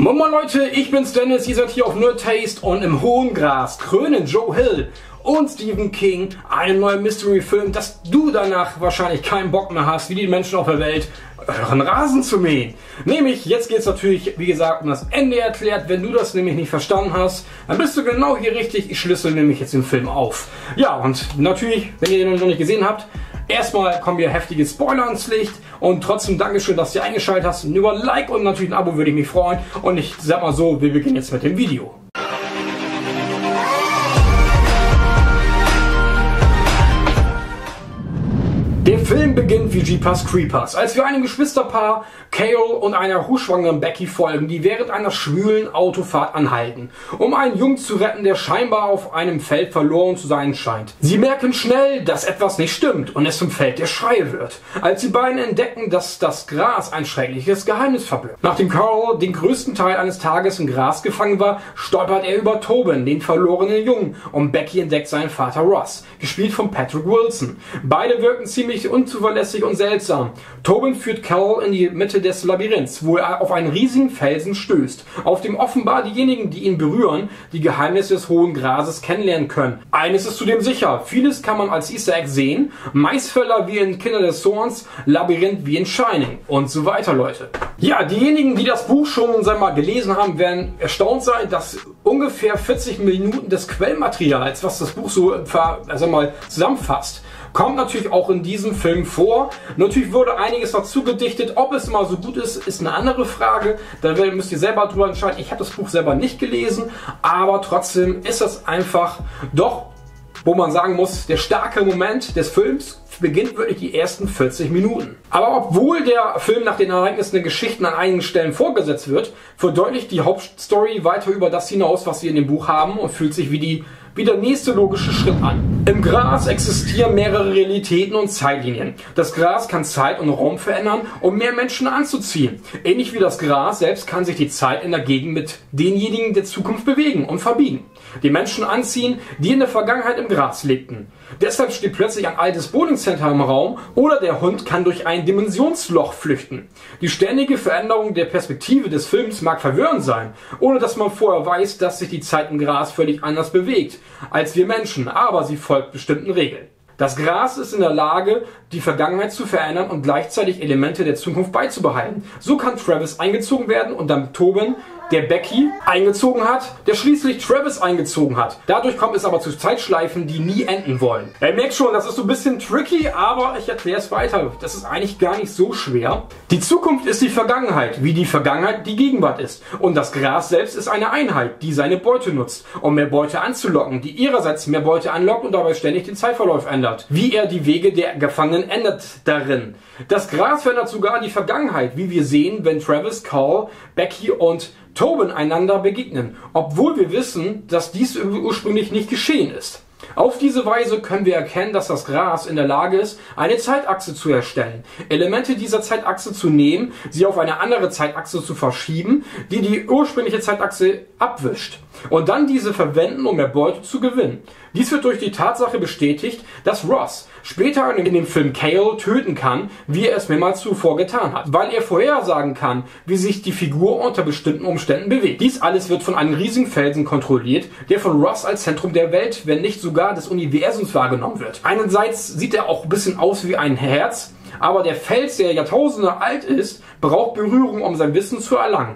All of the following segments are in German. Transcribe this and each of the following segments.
Moin Leute, ich bin's Dennis, ihr seid hier auf Nerd Taste und im hohen Gras krönen Joe Hill und Stephen King einen neuen Mystery-Film, dass du danach wahrscheinlich keinen Bock mehr hast, wie die Menschen auf der Welt, euren Rasen zu mähen. Nämlich, jetzt geht's natürlich, wie gesagt, um das Ende erklärt. Wenn du das nämlich nicht verstanden hast, dann bist du genau hier richtig. Ich schlüssel nämlich jetzt den Film auf. Ja, und natürlich, wenn ihr den noch nicht gesehen habt, erstmal kommen hier heftige Spoiler ans Licht und trotzdem Dankeschön, dass ihr eingeschaltet hast. Und über ein Like und natürlich ein Abo würde ich mich freuen. Und ich sag mal so, wir beginnen jetzt mit dem Video. Der Film beginnt wie Jeepers Creepers, als wir einem Geschwisterpaar, Cale und einer hochschwangeren Becky folgen, die während einer schwülen Autofahrt anhalten, um einen Jungen zu retten, der scheinbar auf einem Feld verloren zu sein scheint. Sie merken schnell, dass etwas nicht stimmt und es zum Feld der Schreie wird, als die beiden entdecken, dass das Gras ein schreckliches Geheimnis verbirgt. Nachdem Carl den größten Teil eines Tages im Gras gefangen war, stolpert er über Tobin, den verlorenen Jungen, und Becky entdeckt seinen Vater Ross, gespielt von Patrick Wilson. Beide wirken ziemlich unzuverlässig und seltsam. Tobin führt Carl in die Mitte des Labyrinths, wo er auf einen riesigen Felsen stößt, auf dem offenbar diejenigen, die ihn berühren, die Geheimnisse des hohen Grases kennenlernen können. Eines ist zudem sicher: Vieles kann man als Easter Egg sehen. Maisfelder wie in Kinder des Zorns, Labyrinth wie in Shining und so weiter, Leute. Ja, diejenigen, die das Buch schon mal gelesen haben, werden erstaunt sein, dass ungefähr 40 Minuten des Quellmaterials, was das Buch so zusammenfasst, kommt natürlich auch in diesem Film vor. Natürlich wurde einiges dazu gedichtet. Ob es immer so gut ist, ist eine andere Frage. Da müsst ihr selber drüber entscheiden. Ich habe das Buch selber nicht gelesen, aber trotzdem ist es einfach doch, wo man sagen muss, der starke Moment des Films beginnt wirklich die ersten 40 Minuten. Aber obwohl der Film nach den Ereignissen der Geschichten an einigen Stellen vorgesetzt wird, verdeutlicht die Hauptstory weiter über das hinaus, was wir in dem Buch haben, und fühlt sich wie der nächste logische Schritt an. Im Gras existieren mehrere Realitäten und Zeitlinien. Das Gras kann Zeit und Raum verändern, um mehr Menschen anzuziehen. Ähnlich wie das Gras selbst kann sich die Zeit in der Gegend mit denjenigen der Zukunft bewegen und verbiegen. Die Menschen anziehen, die in der Vergangenheit im Gras lebten. Deshalb steht plötzlich ein altes Bowlingcenter im Raum oder der Hund kann durch ein Dimensionsloch flüchten. Die ständige Veränderung der Perspektive des Films mag verwirrend sein, ohne dass man vorher weiß, dass sich die Zeit im Gras völlig anders bewegt als wir Menschen, aber sie folgt bestimmten Regeln. Das Gras ist in der Lage, die Vergangenheit zu verändern und gleichzeitig Elemente der Zukunft beizubehalten. So kann Travis eingezogen werden und dann Tobin, der Becky eingezogen hat, der schließlich Travis eingezogen hat. Dadurch kommt es aber zu Zeitschleifen, die nie enden wollen. Ihr merkt schon, das ist so ein bisschen tricky, aber ich erkläre es weiter. Das ist eigentlich gar nicht so schwer. Die Zukunft ist die Vergangenheit, wie die Vergangenheit die Gegenwart ist. Und das Gras selbst ist eine Einheit, die seine Beute nutzt, um mehr Beute anzulocken, die ihrerseits mehr Beute anlockt und dabei ständig den Zeitverlauf ändert. Wie er die Wege der Gefangenen ändert darin. Das Gras verändert sogar die Vergangenheit, wie wir sehen, wenn Travis, Carl, Becky und Tobin einander begegnen, obwohl wir wissen, dass dies ursprünglich nicht geschehen ist. Auf diese Weise können wir erkennen, dass das Gras in der Lage ist, eine Zeitachse zu erstellen, Elemente dieser Zeitachse zu nehmen, sie auf eine andere Zeitachse zu verschieben, die die ursprüngliche Zeitachse abwischt, und dann diese verwenden, um mehr Beute zu gewinnen. Dies wird durch die Tatsache bestätigt, dass Ross später in dem Film Cale töten kann, wie er es mehrmals zuvor getan hat, weil er vorhersagen kann, wie sich die Figur unter bestimmten Umständen bewegt. Dies alles wird von einem riesigen Felsen kontrolliert, der von Ross als Zentrum der Welt, wenn nicht sogar des Universums wahrgenommen wird. Einerseits sieht er auch ein bisschen aus wie ein Herz, aber der Fels, der Jahrtausende alt ist, braucht Berührung, um sein Wissen zu erlangen.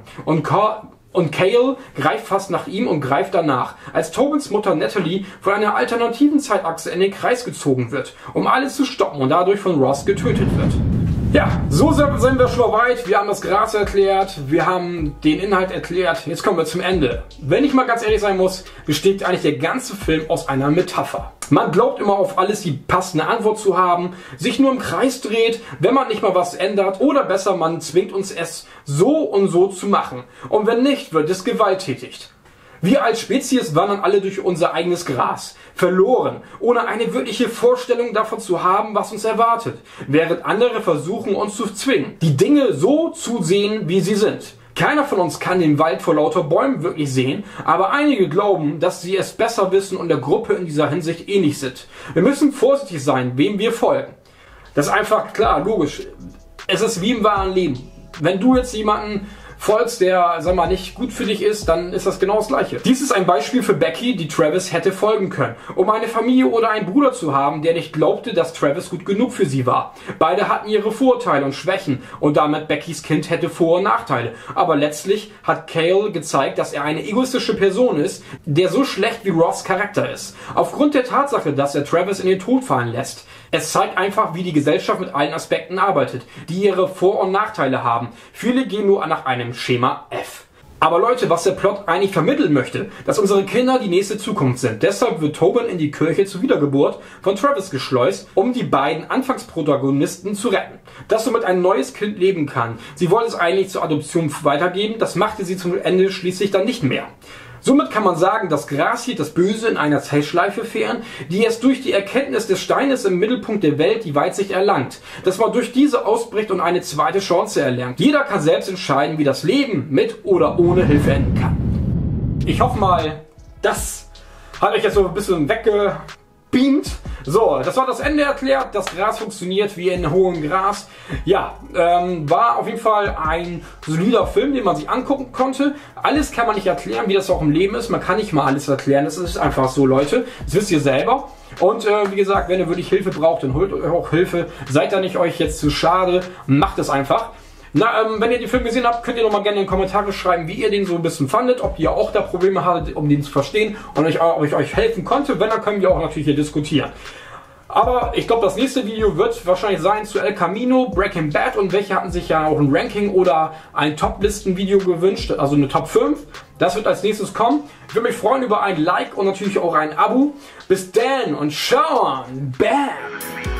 Und Cale greift fast nach ihm und greift danach, als Tobins Mutter Natalie von einer alternativen Zeitachse in den Kreis gezogen wird, um alles zu stoppen und dadurch von Ross getötet wird. Ja, so sind wir schon mal weit. Wir haben das Gras erklärt, wir haben den Inhalt erklärt. Jetzt kommen wir zum Ende. Wenn ich mal ganz ehrlich sein muss, besteht eigentlich der ganze Film aus einer Metapher. Man glaubt immer auf alles die passende Antwort zu haben, sich nur im Kreis dreht, wenn man nicht mal was ändert, oder besser, man zwingt uns es so und so zu machen. Und wenn nicht, wird es gewalttätig. Wir als Spezies wandern alle durch unser eigenes Gras, verloren, ohne eine wirkliche Vorstellung davon zu haben, was uns erwartet, während andere versuchen, uns zu zwingen, die Dinge so zu sehen, wie sie sind. Keiner von uns kann den Wald vor lauter Bäumen wirklich sehen, aber einige glauben, dass sie es besser wissen und der Gruppe in dieser Hinsicht ähnlich sind. Wir müssen vorsichtig sein, wem wir folgen. Das ist einfach klar, logisch. Es ist wie im wahren Leben. Wenn du jetzt jemanden folgst, der, sag mal, nicht gut für dich ist, dann ist das genau das Gleiche. Dies ist ein Beispiel für Becky, die Travis hätte folgen können, um eine Familie oder einen Bruder zu haben, der nicht glaubte, dass Travis gut genug für sie war. Beide hatten ihre Vorteile und Schwächen und damit Beckys Kind hätte Vor- und Nachteile. Aber letztlich hat Cale gezeigt, dass er eine egoistische Person ist, der so schlecht wie Ross Charakter ist. Aufgrund der Tatsache, dass er Travis in den Tod fallen lässt. Es zeigt einfach, wie die Gesellschaft mit allen Aspekten arbeitet, die ihre Vor- und Nachteile haben. Viele gehen nur nach einem Schema F. Aber Leute, was der Plot eigentlich vermitteln möchte, dass unsere Kinder die nächste Zukunft sind. Deshalb wird Tobin in die Kirche zur Wiedergeburt von Travis geschleust, um die beiden Anfangsprotagonisten zu retten. Dass somit ein neues Kind leben kann. Sie wollte es eigentlich zur Adoption weitergeben, das machte sie zum Ende schließlich dann nicht mehr. Somit kann man sagen, dass Gracie das Böse in einer Zeitschleife fähren, die erst durch die Erkenntnis des Steines im Mittelpunkt der Welt die Weitsicht erlangt, dass man durch diese ausbricht und eine zweite Chance erlernt. Jeder kann selbst entscheiden, wie das Leben mit oder ohne Hilfe enden kann. Ich hoffe mal, das hat euch jetzt so ein bisschen weggebeamt. So, das war das Ende erklärt. Das Gras funktioniert wie in hohem Gras. Ja, war auf jeden Fall ein solider Film, den man sich angucken konnte. Alles kann man nicht erklären, wie das auch im Leben ist. Man kann nicht mal alles erklären. Das ist einfach so, Leute. Das wisst ihr selber. Und wie gesagt, wenn ihr wirklich Hilfe braucht, dann holt euch auch Hilfe. Seid da nicht euch jetzt zu schade. Macht es einfach. Wenn ihr den Film gesehen habt, könnt ihr noch mal gerne in die Kommentare schreiben, wie ihr den so ein bisschen fandet, ob ihr auch da Probleme hattet, um den zu verstehen und euch helfen konnte. Wenn, dann können wir auch natürlich hier diskutieren. Aber ich glaube, das nächste Video wird wahrscheinlich sein zu El Camino, Breaking Bad und welche hatten sich ja auch ein Ranking oder ein Top-Listen-Video gewünscht, also eine Top 5. Das wird als nächstes kommen. Ich würde mich freuen über ein Like und natürlich auch ein Abo. Bis dann und ciao, bam!